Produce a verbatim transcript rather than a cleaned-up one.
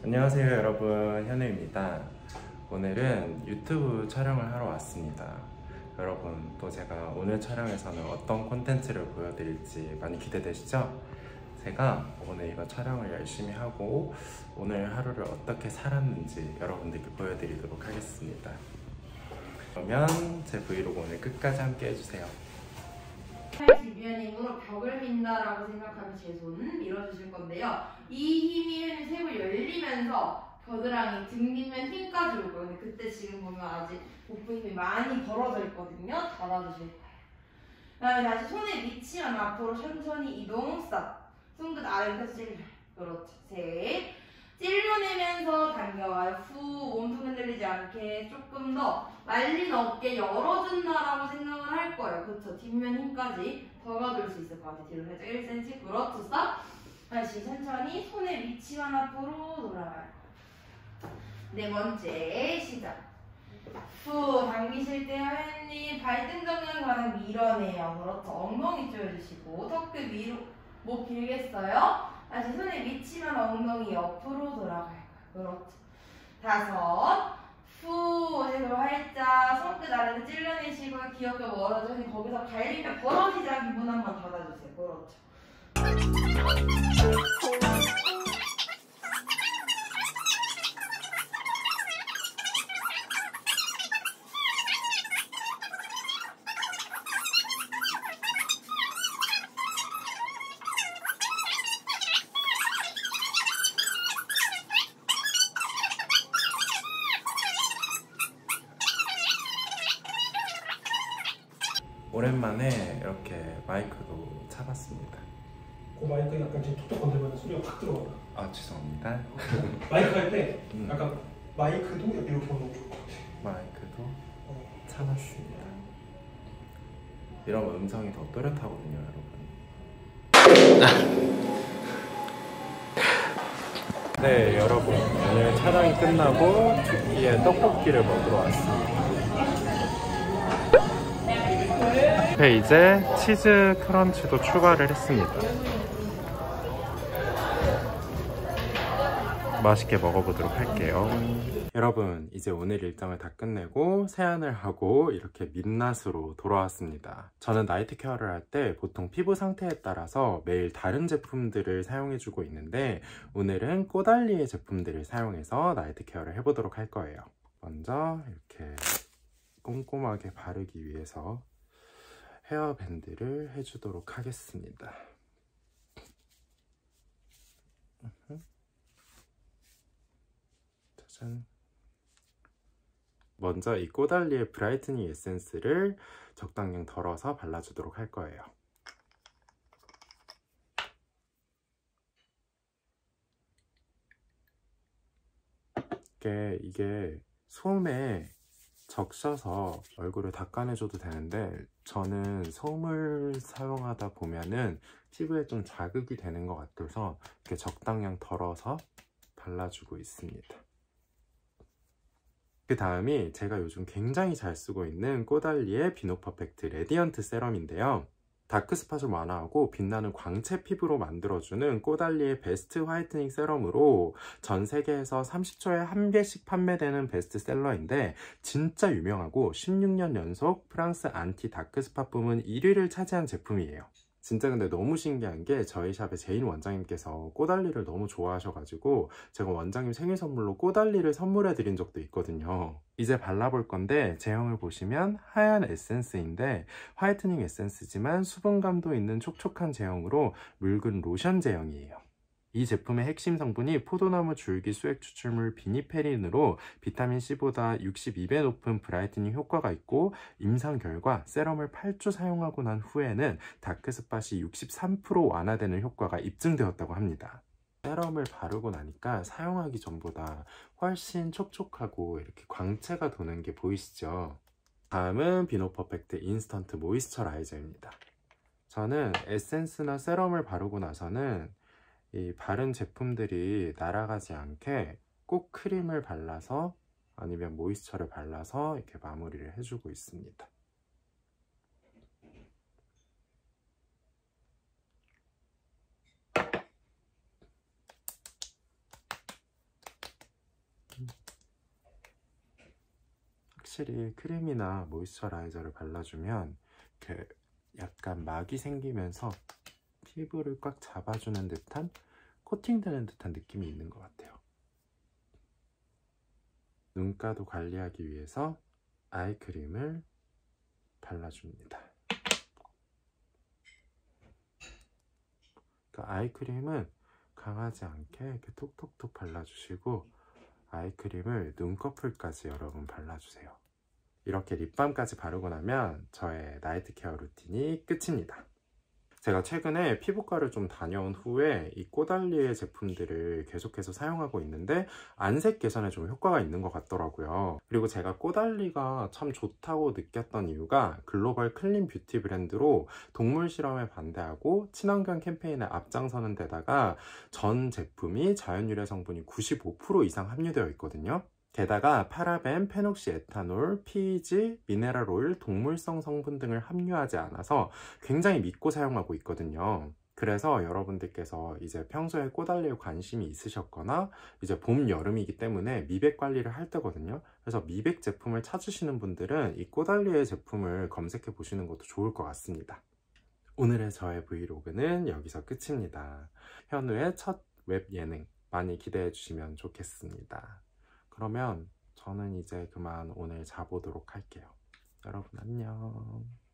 안녕하세요 여러분, 현우입니다. 오늘은 유튜브 촬영을 하러 왔습니다. 여러분, 또 제가 오늘 촬영에서는 어떤 콘텐츠를 보여드릴지 많이 기대되시죠? 제가 오늘 이거 촬영을 열심히 하고 오늘 하루를 어떻게 살았는지 여러분들께 보여드리도록 하겠습니다. 그러면 제 브이로그 오늘 끝까지 함께 해주세요. 팔 주변의 힘으로 벽을 민다라고 생각하면 제 손은 밀어주실 건데요. 이 힘이 세고 열리면서 겨드랑이 등 뒷면 힘까지 올 거예요. 근데 그때 지금 보면 아직 복부 힘이 많이 벌어져 있거든요. 닫아주실 거예요. 그 다음에 다시 손의 위치만 앞으로 천천히 이동. 스탑. 손끝 아래부터 찔러. 그렇죠. 셋. 찔러내면서 당겨와요. 후. 몸통 흔들리지 않게 조금 더 말린 어깨 열어준다라고 생각을 할 거예요. 그렇죠. 뒷면 힘까지 더 가둘 수 있을 것 같아요. 뒤로 살짝 일 센티미터. 그렇죠. 스탑. 다시 천천히 손의 위치만 앞으로 돌아가요. 네 번째 시작. 후. 당기실 때 하연님 발등 정면 가장 밀어내요. 그렇죠. 엉덩이 조여주시고 턱끝 위로. 목 길게 써요. 다시 손의 위치만 엉덩이 옆으로 돌아가요. 그렇죠. 다섯. 후. 해서 활짝 손끝 아래로 찔러내시고요. 귀엽게 멀어져서 거기서 갈비뼈 벌어지지 않게 문 한번 닫아주세요. 그렇죠. 오랜만에 이렇게 마이크도 차봤습니다. 그 마이크 약간 지금 톡톡 건들면 소리가 확 들어간다. 아, 죄송합니다. 마이크 할 때 음. 약간 마이크도 이렇게 보면 좋을 것 같아. 마이크도 어. 차봤습니다. 이러면 음성이 더 또렷하거든요, 여러분. 네, 여러분, 오늘 촬영이 끝나고 두끼의 떡볶이를 먹으러 왔습니다. 네, 이제 치즈 크런치도 추가를 했습니다. 맛있게 먹어보도록 할게요. 여러분, 이제 오늘 일정을 다 끝내고 세안을 하고 이렇게 민낯으로 돌아왔습니다. 저는 나이트 케어를 할 때 보통 피부 상태에 따라서 매일 다른 제품들을 사용해주고 있는데 오늘은 꼬달리의 제품들을 사용해서 나이트 케어를 해보도록 할 거예요. 먼저 이렇게 꼼꼼하게 바르기 위해서 헤어밴드를 해주도록 하겠습니다. 짜잔. 먼저 이 꼬달리의 브라이트닝 에센스를 적당량 덜어서 발라주도록 할 거예요. 이게, 이게 솜에 적셔서 얼굴을 닦아내줘도 되는데 저는 솜을 사용하다 보면은 피부에 좀 자극이 되는 것 같아서 이렇게 적당량 덜어서 발라주고 있습니다. 그 다음이 제가 요즘 굉장히 잘 쓰고 있는 꼬달리의 비노 퍼펙트 레디언트 세럼인데요. 다크스팟을 완화하고 빛나는 광채 피부로 만들어주는 꼬달리의 베스트 화이트닝 세럼으로 전 세계에서 삼십 초에 한 개씩 판매되는 베스트셀러인데 진짜 유명하고 십육 년 연속 프랑스 안티 다크스팟 부문 일 위를 차지한 제품이에요. 진짜 근데 너무 신기한 게 저희 샵의 제인 원장님께서 꼬달리를 너무 좋아하셔가지고 제가 원장님 생일 선물로 꼬달리를 선물해 드린 적도 있거든요. 이제 발라볼 건데 제형을 보시면 하얀 에센스인데 화이트닝 에센스지만 수분감도 있는 촉촉한 제형으로 묽은 로션 제형이에요. 이 제품의 핵심 성분이 포도나무 줄기 수액 추출물 비니페린으로 비타민C보다 육십이 배 높은 브라이트닝 효과가 있고 임상 결과 세럼을 팔 주 사용하고 난 후에는 다크스팟이 육십삼 퍼센트 완화되는 효과가 입증되었다고 합니다. 세럼을 바르고 나니까 사용하기 전보다 훨씬 촉촉하고 이렇게 광채가 도는 게 보이시죠? 다음은 비노 퍼펙트 인스턴트 모이스처라이저입니다. 저는 에센스나 세럼을 바르고 나서는 이 바른 제품들이 날아가지 않게 꼭 크림을 발라서 아니면 모이스처를 발라서 이렇게 마무리를 해주고 있습니다. 확실히 크림이나 모이스처라이저를 발라주면 그 약간 막이 생기면서 피부를 꽉 잡아주는 듯한, 코팅되는 듯한 느낌이 있는 것 같아요. 눈가도 관리하기 위해서 아이크림을 발라줍니다. 그러니까 아이크림은 강하지 않게 이렇게 톡톡톡 발라주시고 아이크림을 눈꺼풀까지 여러분 발라주세요. 이렇게 립밤까지 바르고 나면 저의 나이트 케어 루틴이 끝입니다. 제가 최근에 피부과를 좀 다녀온 후에 이 꼬달리의 제품들을 계속해서 사용하고 있는데 안색 개선에 좀 효과가 있는 것 같더라고요. 그리고 제가 꼬달리가 참 좋다고 느꼈던 이유가 글로벌 클린 뷰티 브랜드로 동물 실험에 반대하고 친환경 캠페인에 앞장서는 데다가 전 제품이 자연유래 성분이 구십오 퍼센트 이상 함유되어 있거든요. 게다가 파라벤, 페녹시 에탄올, 피이지, 미네랄 오일, 동물성 성분 등을 함유하지 않아서 굉장히 믿고 사용하고 있거든요. 그래서 여러분들께서 이제 평소에 꼬달리에 관심이 있으셨거나 이제 봄, 여름이기 때문에 미백 관리를 할 때거든요. 그래서 미백 제품을 찾으시는 분들은 이 꼬달리의 제품을 검색해 보시는 것도 좋을 것 같습니다. 오늘의 저의 브이로그는 여기서 끝입니다. 현우의 첫 웹 예능 많이 기대해 주시면 좋겠습니다. 그러면 저는 이제 그만 오늘 자보도록 할게요. 여러분 안녕.